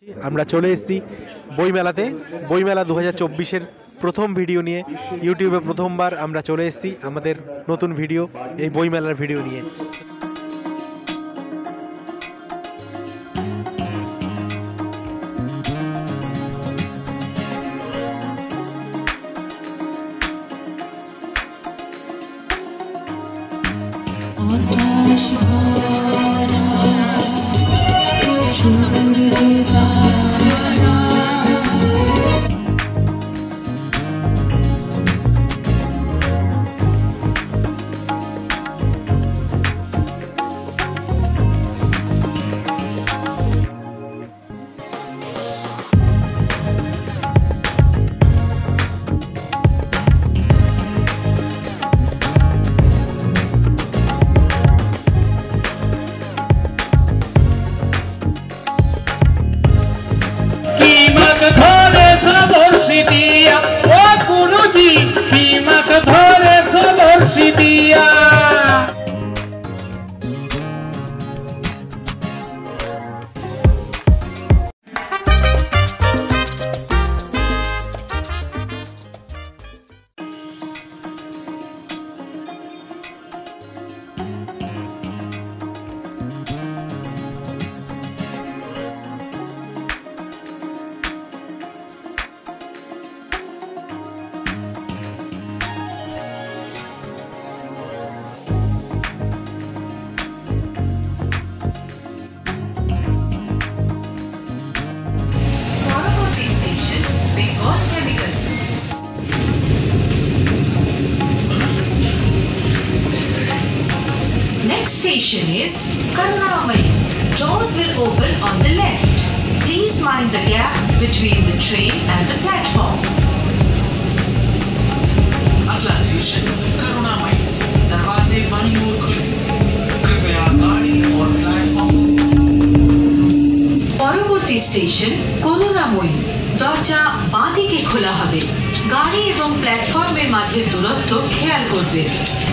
আমরা চলে এসেছি বইমেলাতে। বইমেলা 2024-এর প্রথম ভিডিও নিয়ে ইউটিউবে প্রথমবার আমরা চলে এসেছি আমাদের নতুন ভিডিও, এই বইমেলার ভিডিও নিয়ে। Next station is Karunamai. Doors will open on the left. Please mind the gap between the train and the platform. अगला स्टेशन करुणामयी, दरवाजे बाईं ओर खुले। कृपया गाड़ी और प्लेटफॉर्म। পরবর্তী স্টেশন করুণাময়ী। দরজা বাঁ দিকে খোলা হবে। গাড়ি এবং প্ল্যাটফর্মের মাঝের দূরত্ব খেয়াল করবে।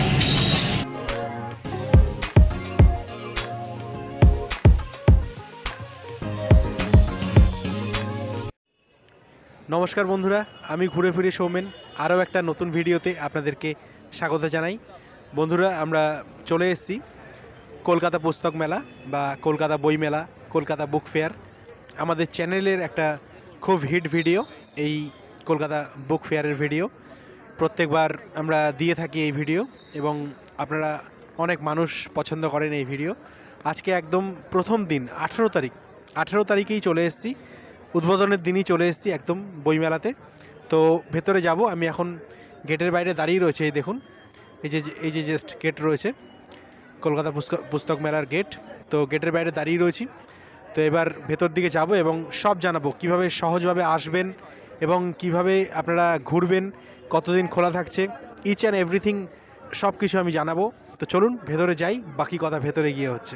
নমস্কার বন্ধুরা, আমি ঘুরে ফিরে সৌমেন আরও একটা নতুন ভিডিওতে আপনাদেরকে স্বাগত জানাই। বন্ধুরা, আমরা চলে এসেছি কলকাতা পুস্তক মেলা বা কলকাতা বই মেলা, কলকাতা বুক ফেয়ার। আমাদের চ্যানেলের একটা খুব হিট ভিডিও এই কলকাতা বুক ফেয়ারের ভিডিও। প্রত্যেকবার আমরা দিয়ে থাকি এই ভিডিও এবং আপনারা অনেক মানুষ পছন্দ করেন এই ভিডিও। আজকে একদম প্রথম দিন 18 তারিখেই চলে এসেছি, উদ্বোধনের দিনই চলে এসেছি একদম বইমেলাতে। তো ভেতরে যাব, আমি এখন গেটের বাইরে দাঁড়িয়ে রয়েছে। এই দেখুন, এই যে জাস্ট গেট রয়েছে, কলকাতা পুস্তক মেলার গেট। তো গেটের বাইরে দাঁড়িয়ে রয়েছি। তো এবার ভেতর দিকে যাব এবং সব জানাবো কিভাবে সহজভাবে আসবেন এবং কিভাবে আপনারা ঘুরবেন, কতদিন খোলা থাকছে, ইচ অ্যান্ড এভরিথিং সব কিছু আমি জানাবো। তো চলুন ভেতরে যাই, বাকি কথা ভেতরে গিয়ে হচ্ছে।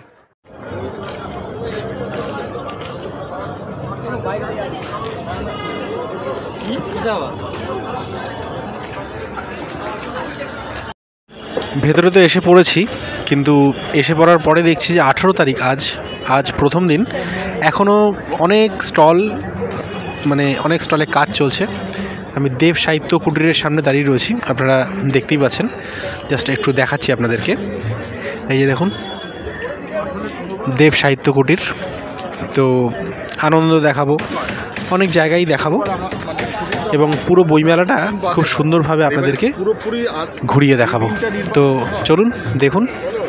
ভেতরে তো এসে পড়েছি, কিন্তু এসে পড়ার পরে দেখছি যে 18 তারিখ আজ প্রথম দিন। এখনও অনেক স্টলে কাজ চলছে। আমি দেব সাহিত্য কুটিরের সামনে দাঁড়িয়ে রয়েছি, আপনারা দেখতেই পাচ্ছেন। জাস্ট একটু দেখাচ্ছি আপনাদেরকে। এই যে দেখুন, দেব সাহিত্য কুটির। তো আনন্দ দেখাবো, অনেক জায়গায় দেখাবো এবং পুরো বইমেলাটা খুব সুন্দরভাবে আপনাদেরকে ঘুরিয়ে দেখাবো। তো চলুন দেখুন।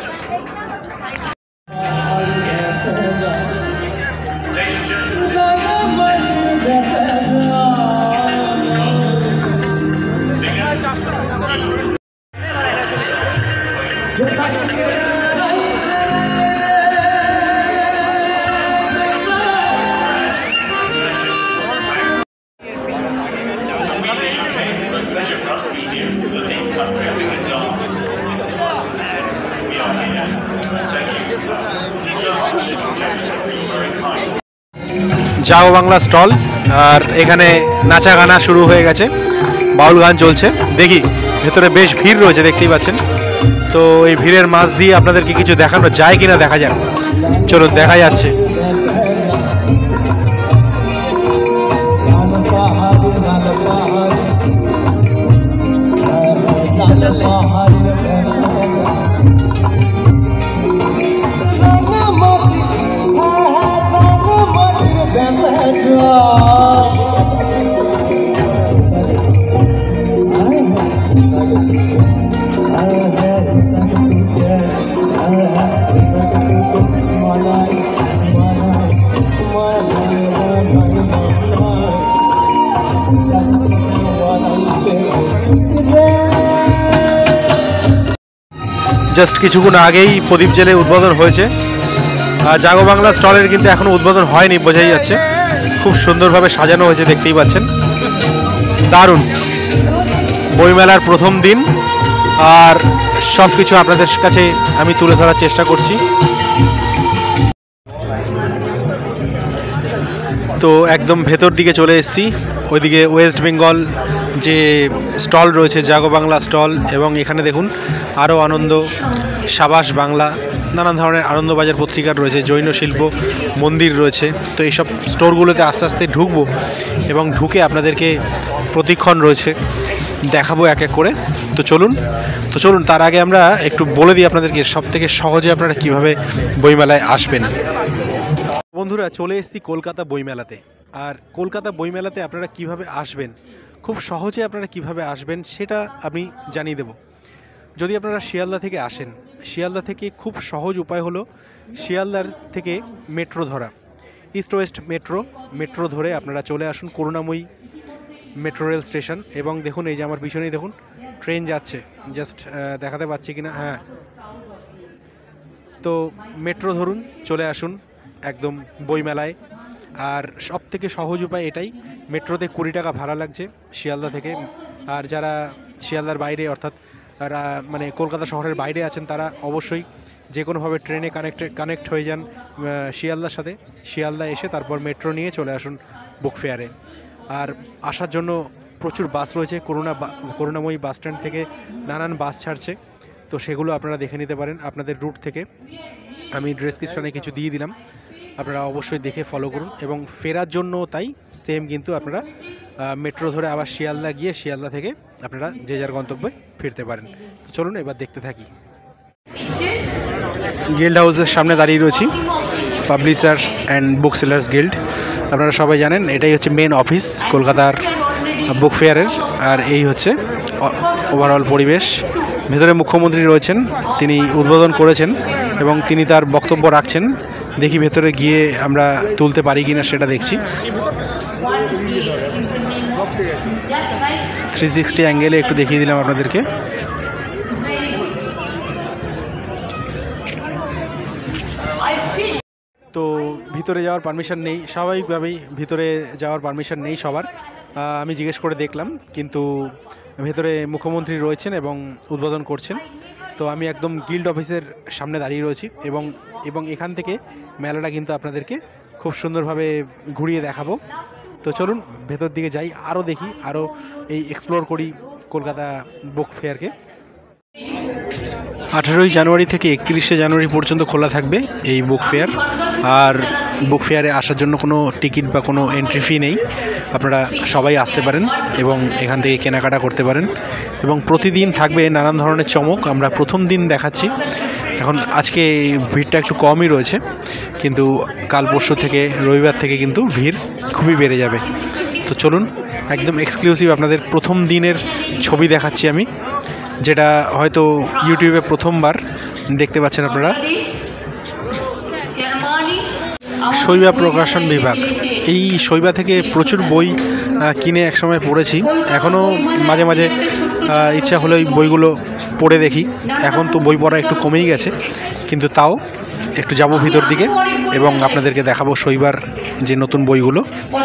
जाओ बांगला स्टल और एखाने नाचा गाना शुरू हो गए, बाउल गान चलছে। देखी ভেতরে বেশ ভিড় রয়েছে, দেখতেই পাচ্ছেন। তো এই ভিড়ের মাঝ দিয়ে আপনাদেরকে কিছু দেখানো যায় কিনা দেখা যাক। চলো দেখা যাচ্ছে। জাস্ট কিছুক্ষণ আগেই প্রদীপ জেলে উদ্বোধন হয়েছে। জাগো বাংলা স্টলের কিন্তু এখনো উদ্বোধন হয়নি, বোঝাই যাচ্ছে। খুব সুন্দরভাবে সাজানো হয়েছে, দেখতেই পাচ্ছেন। দারুণ বইমেলার প্রথম দিন, আর সব কিছু আপনাদের কাছে আমি তুলে ধরার চেষ্টা করছি। তো একদম ভেতর দিকে চলে এসেছি। ওইদিকে ওয়েস্ট বেঙ্গল যে স্টল রয়েছে, জাগো বাংলা স্টল, এবং এখানে দেখুন আরও আনন্দ, সাবাস বাংলা, নানান ধরনের আনন্দবাজার পত্রিকার রয়েছে, জৈন শিল্প মন্দির রয়েছে। তো এইসব স্টোরগুলোতে আস্তে আস্তে ঢুকবো এবং ঢুকে আপনাদেরকে প্রতিক্ষণ রয়েছে দেখাবো এক এক করে। তো চলুন তার আগে আমরা একটু বলে দিই আপনাদেরকে সবথেকে সহজে আপনারা কিভাবে বইমেলায় আসবেন। বন্ধুরা, চলে এসেছি কলকাতা বইমেলাতে। আর কলকাতা বইমেলাতে আপনারা কিভাবে আসবেন, খুব সহজে আপনারা কিভাবে আসবেন সেটা আমি জানিয়ে দেব। যদি আপনারা শিয়ালদা থেকে আসেন, শিয়ালদা থেকে খুব সহজ উপায় হলো শিয়ালদার থেকে মেট্রো ধরা, ইস্ট ওয়েস্ট মেট্রো ধরে আপনারা চলে আসুন করুণাময়ী মেট্রো রেল স্টেশন। এবং দেখুন এই যে আমার পিছনেই দেখুন ট্রেন যাচ্ছে, জাস্ট দেখাতে পাচ্ছি কিনা, হ্যাঁ। তো মেট্রো ধরুন, চলে আসুন একদম বইমেলায়। আর সব থেকে সহজ উপায় এটাই, মেট্রোতে 20 টাকা ভাড়া লাগছে শিয়ালদা থেকে। আর যারা শিয়ালদার বাইরে অর্থাৎ মানে কলকাতা শহরের বাইরে আছেন, তারা অবশ্যই যে কোনোভাবে ট্রেনে কানেক্ট হয়ে যান শিয়ালদার সাথে। শিয়ালদা এসে তারপর মেট্রো নিয়ে চলে আসুন বুক ফেয়ারে। আর আসার জন্য প্রচুর বাস রয়েছে, করুণাময়ী বাস স্ট্যান্ড থেকে নানান বাস ছাড়ছে, তো সেগুলো আপনারা দেখে নিতে পারেন আপনাদের রুট থেকে। আমি ডেসক্রিপশনে কিছু দিয়ে দিলাম, আপনারা অবশ্যই দেখে ফলো করুন। এবং ফেরার জন্য তাই সেম, কিন্তু আপনারা মেট্রো ধরে আবার শিয়ালদা গিয়ে শিয়ালদা থেকে আপনারা যে যার গন্তব্যে ফিরতে পারেন। চলুন এবার দেখতে থাকি। গিল্ড হাউসের সামনে দাঁড়িয়ে রয়েছি, publishers and book sellers guild. আপনারা সবাই জানেন এটাই হচ্ছে মেন অফিস কলকাতার বুক ফেয়ারের। আর এই হচ্ছে ওভারঅল পরিবেশ। ভেতরে মুখ্যমন্ত্রী রয়েছেন, তিনি উদ্বোধন করেছেন এবং তিনি তার বক্তব্য রাখছেন। দেখি ভেতরে গিয়ে আমরা তুলতে পারি কিনা সেটা দেখছি। 360 অ্যাঙ্গেলে একটু দেখিয়ে দিলাম আপনাদেরকে। তো ভিতরে যাওয়ার পারমিশন নেই, স্বাভাবিকভাবেই ভিতরে যাওয়ার পারমিশন নেই সবার। আমি জিজ্ঞেস করে দেখলাম, কিন্তু ভেতরে মুখ্যমন্ত্রী রয়েছেন এবং উদ্বোধন করছেন। তো আমি একদম গিল্ড অফিসের সামনে দাঁড়িয়ে রয়েছি এবং এখান থেকে মেলাটা কিন্তু আপনাদেরকে খুব সুন্দরভাবে ঘুরিয়ে দেখাবো। তো চলুন ভেতর দিকে যাই, আরও দেখি, আরও এই এক্সপ্লোর করি কলকাতা বুক ফেয়ারকে। 18ই জানুয়ারি থেকে 31শে জানুয়ারি পর্যন্ত খোলা থাকবে এই বুক ফেয়ার। আর বুক ফেয়ারে আসার জন্য কোনো টিকিট বা কোনো এন্ট্রি ফি নেই, আপনারা সবাই আসতে পারেন এবং এখান থেকে কেনাকাটা করতে পারেন। এবং প্রতিদিন থাকবে নানান ধরনের চমক, আমরা প্রথম দিন দেখাচ্ছি। এখন আজকে ভিড়টা একটু কমই রয়েছে, কিন্তু কাল পরশু থেকে রবিবার থেকে কিন্তু ভিড় খুবই বেড়ে যাবে। তো চলুন একদম এক্সক্লুসিভ আপনাদের প্রথম দিনের ছবি দেখাচ্ছি আমি, যেটা হয়তো ইউটিউবে প্রথমবার দেখতে পাচ্ছেন আপনারা। শৈবা প্রকাশন বিভাগ, এই শৈবা থেকে প্রচুর বই কিনে একসময় পড়েছি, এখনও মাঝে মাঝে ইচ্ছা হলে ওই বইগুলো পড়ে দেখি। এখন তো বই পড়া একটু কমেই গেছে, কিন্তু তাও একটু যাবো ভিতর দিকে এবং আপনাদেরকে দেখাবো শৈবার যে নতুন বইগুলো।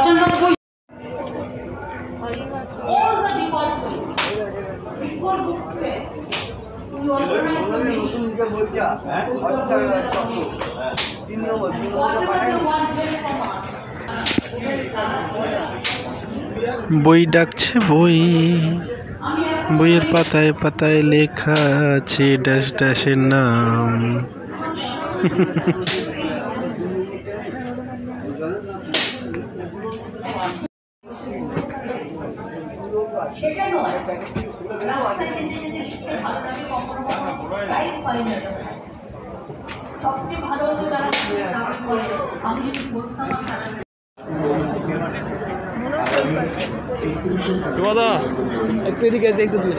বই ডাকছে বই, বইয়ের পাতায় পাতায় লেখা আছে ড্যাশ ড্যাশের নাম। একটু এদিকে দেখতে তুই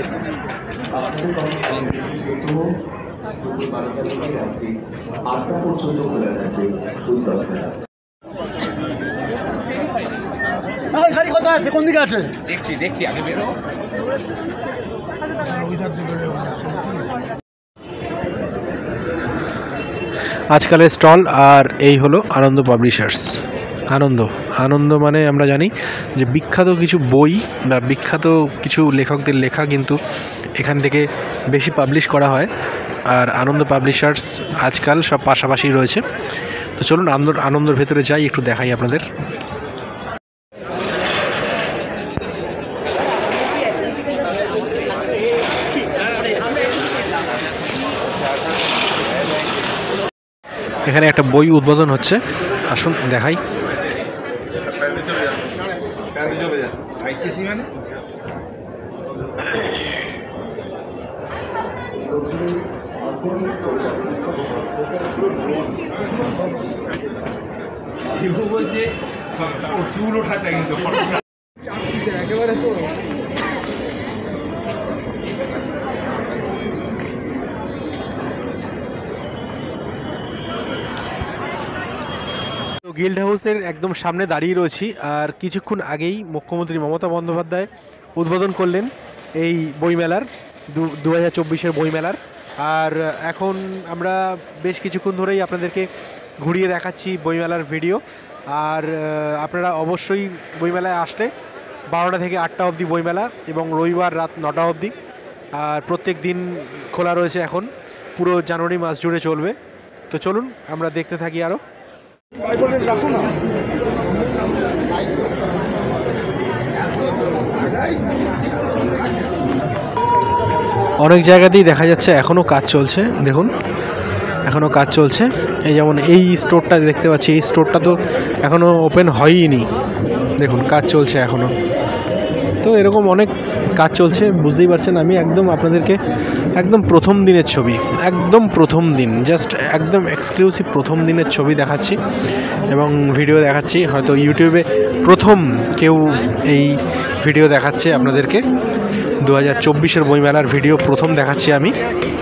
গাড়ি কোথায় আছে, কোন দিকে আছে? দেখছি আগে বেরো। আজকালের স্টল। আর এই হলো আনন্দ পাবলিশার্স। আনন্দ মানে আমরা জানি যে বিখ্যাত কিছু বই বা বিখ্যাত কিছু লেখকদের লেখা কিন্তু এখান থেকে বেশি পাবলিশ করা হয়। আর আনন্দ পাবলিশার্স আজকাল সব পাশাপাশি রয়েছে। তো চলুন আনন্দর ভেতরে যাই, একটু দেখাই আপনাদের। এখানে একটা বই উদ্বোধন হচ্ছে, আসুন দেখাই। বলছে চুল ওঠা চাই কিন্তু একেবারে তো গিল্ড হাউসের একদম সামনে দাঁড়িয়ে রয়েছি। আর কিছুক্ষণ আগেই মুখ্যমন্ত্রী মমতা বন্দ্যোপাধ্যায় উদ্বোধন করলেন এই বইমেলার 2024-এর বইমেলার। আর এখন আমরা বেশ কিছুক্ষণ ধরেই আপনাদেরকে ঘুরিয়ে দেখাচ্ছি বইমেলার ভিডিও। আর আপনারা অবশ্যই বইমেলায় আসলে 12টা থেকে 8টা অবধি বইমেলা, এবং রবিবার রাত 9টা অবধি। আর প্রত্যেক দিন খোলা রয়েছে, এখন পুরো জানুয়ারি মাস জুড়ে চলবে। তো চলুন আমরা দেখতে থাকি আরও। অনেক জায়গাতেই দেখা যাচ্ছে এখনও কাজ চলছে, দেখুন এখনও কাজ চলছে। এই যেমন এই স্টোরটা দেখতে পাচ্ছি, এই স্টোরটা তো এখনও ওপেন হয়ইনি, দেখুন কাজ চলছে এখনও। তো এরকম অনেক কাজ চলছে, বুঝতেই পারছেন। আমি একদম আপনাদেরকে একদম প্রথম দিনের ছবি, একদম প্রথম দিন, জাস্ট একদম এক্সক্লুসিভ প্রথম দিনের ছবি দেখাচ্ছি এবং ভিডিও দেখাচ্ছি। হয়তো ইউটিউবে প্রথম কেউ এই ভিডিও দেখাচ্ছে আপনাদেরকে। 2024-এর বইমেলার ভিডিও প্রথম দেখাচ্ছি আমি।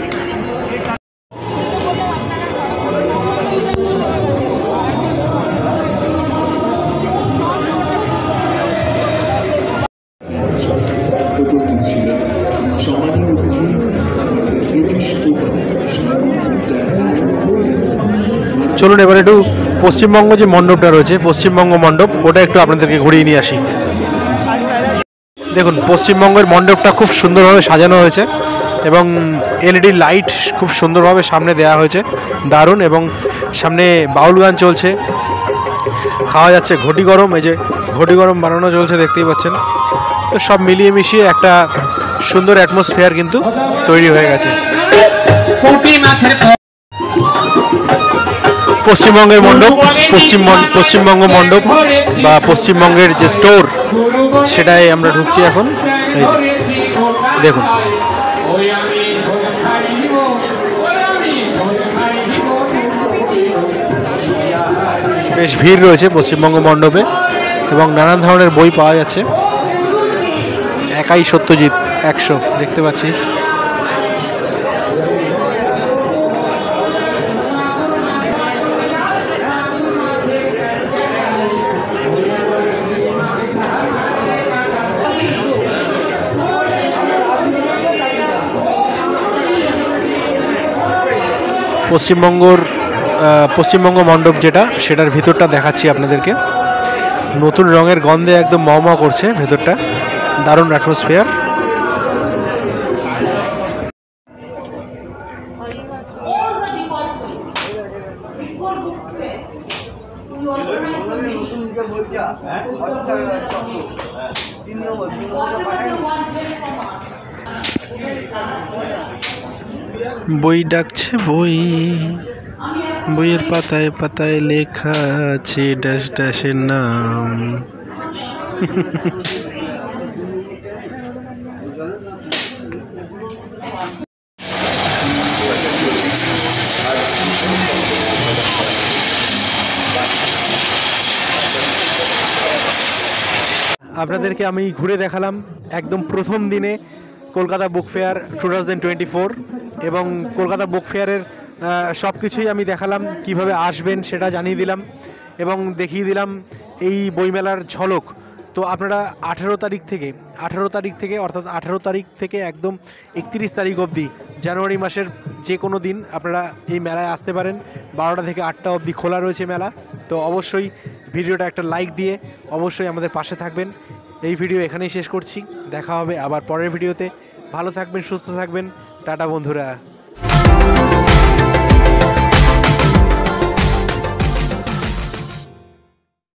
চলুন এবার একটু পশ্চিমবঙ্গ যে মণ্ডপটা রয়েছে, পশ্চিমবঙ্গ মণ্ডপ, ওটা একটু আপনাদেরকে ঘুরিয়ে নিয়ে আসি। দেখুন পশ্চিমবঙ্গের মণ্ডপটা খুব সুন্দরভাবে সাজানো হয়েছে এবং এলইডি লাইট খুব সুন্দরভাবে সামনে দেওয়া হয়েছে, দারুণ। এবং সামনে বাউল গান চলছে, খাওয়া যাচ্ছে ঘটি গরম, এই যে ঘটি গরম বানানো চলছে দেখতেই পাচ্ছেন। তো সব মিলিয়ে মিশিয়ে একটা সুন্দর অ্যাটমসফিয়ার কিন্তু তৈরি হয়ে গেছে। পশ্চিমবঙ্গের মণ্ডপ, পশ্চিমবঙ্গ মণ্ডপ বা পশ্চিমবঙ্গের যে স্টোর, সেটাই আমরা ঢুকছি এখন। এই যে দেখুন, বেশ ভিড় রয়েছে পশ্চিমবঙ্গ মণ্ডপে এবং নানান ধরনের বই পাওয়া যাচ্ছে। একাই সত্যজিৎ 100 দেখতে পাচ্ছি। পশ্চিমবঙ্গ মণ্ডপ যেটা, সেটার ভিতরটা দেখাচ্ছি আপনাদেরকে। নতুন রঙের গন্ধে একদম মহমহ করছে ভেতরটা, দারুণ অ্যাটমসফিয়ার। বই ডাকছে বই, বইয়ের পাতায় পাতায় লেখা আছে ড্যাশ ড্যাশের নাম। আপনাদেরকে আমি ঘুরে দেখালাম একদম প্রথম দিনে কলকাতা বুক ফেয়ার 2024, এবং কলকাতা বুক ফেয়ারের সব কিছুই আমি দেখালাম, কিভাবে আসবেন সেটা জানিয়ে দিলাম এবং দেখিয়ে দিলাম এই বইমেলার ঝলক। তো আপনারা 18 তারিখ থেকে অর্থাৎ 18 তারিখ থেকে একদম 31 তারিখ অবধি জানুয়ারি মাসের যে কোনো দিন আপনারা এই মেলায় আসতে পারেন। 12টা থেকে 8টা অবধি খোলা রয়েছে মেলা। তো অবশ্যই ভিডিওটা একটা লাইক দিয়ে অবশ্যই আমাদের পাশে থাকবেন। এই ভিডিও এখানেই শেষ করছি, দেখা হবে আবার পরের ভিডিওতে। ভালো থাকবেন, সুস্থ থাকবেন, টাটা বন্ধুরা।